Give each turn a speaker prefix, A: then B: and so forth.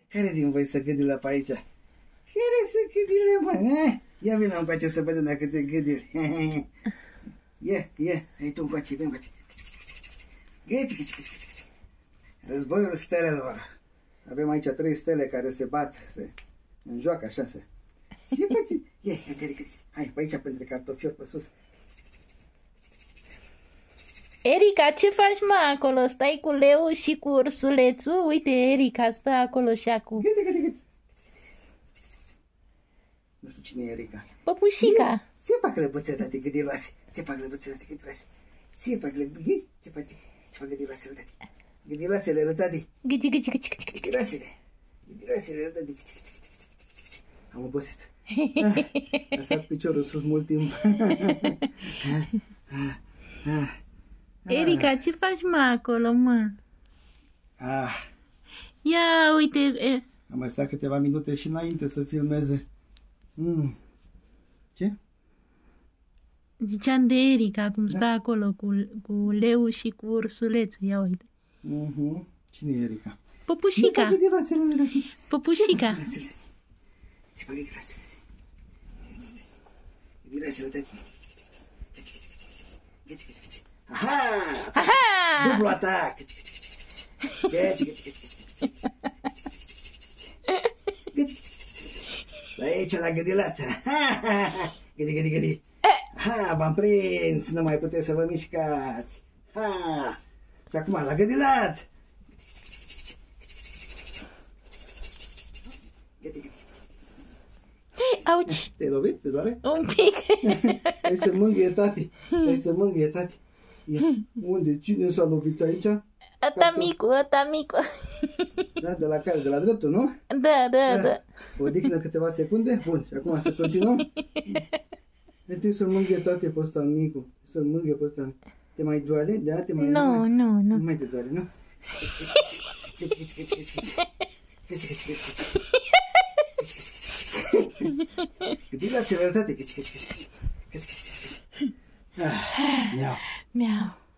A: Care din voi să gâdilă pe aici? Care să gâdile, mă? Ia vină încoace să vedem dacă te gâdili. Ia, hai tu încoace, vin încoace. Gâci. Războiul stelelor. Avem aici 3 stele care se bat, se înjoacă așa, se... Ce faci? Ia, gâdi. Hai, pe aici, pentru cartofiori, pe sus.
B: Erica, ce faci, mă, acolo? Stai cu leu și cu ursulețul? Uite, Erica stă acolo și acum.
A: Gâdi. Nu știu cine e Erica.
B: Păpușica.
A: Ce fac lăbuțe, tati, gâdiloase? Ce fac lăbuțe, tati, gâdiloase? Ce fac lăbuțe? Ce fac gâdiloasele, tati? Gâdiloasele, lui tati.
B: Gâci.
A: Gâdiloasele, lui tati. Am obosit. A stat piciorul sus mult timp.
B: Erica, ce faci, mă, acolo, mă? Ia, uite...
A: Am mai stat câteva minute și înainte să filmeze. Ce?
B: Ziceam de Erica, cum stă acolo cu leu și cu ursulețul. Ia uite.
A: Cine e Erica?
B: Păpușica. Păpușica.
A: Ce fac gâdiloasele, tati? Gâci. Aha! Dublu atac! Gâci. Aici la gâdilată. Gâdi. V-am prins, nu mai puteți să vă mișcați. Și acum la gâdilat. Gâdi.
B: Auci!
A: Te-ai lovit? Te doare?
B: Un pic.
A: Hai să mângâie tati. Unde? Cine s-a lovit aici?
B: Ăsta micu.
A: Da, de la care? De la dreptul, nu?
B: Da.
A: Odihnă câteva secunde? Bun, și acum să continuăm? Trebuie să-l mângâie toate pe ăsta micu. Să-l mângâie pe ăsta. Te mai doare? Da, te mai doare?
B: Nu.
A: Nu mai te doare, nu? Gâdi la serătate. Miau.